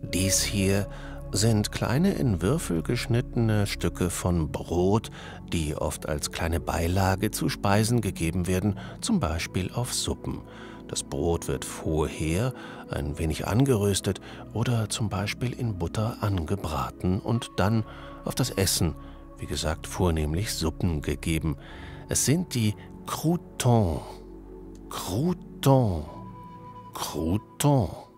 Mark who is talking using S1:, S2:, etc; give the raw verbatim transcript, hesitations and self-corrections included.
S1: Dies hier sind kleine in Würfel geschnittene Stücke von Brot, die oft als kleine Beilage zu Speisen gegeben werden, zum Beispiel auf Suppen. Das Brot wird vorher ein wenig angeröstet oder zum Beispiel in Butter angebraten und dann auf das Essen, wie gesagt vornehmlich Suppen, gegeben. Es sind die Croûtons. Croûtons. Croûtons.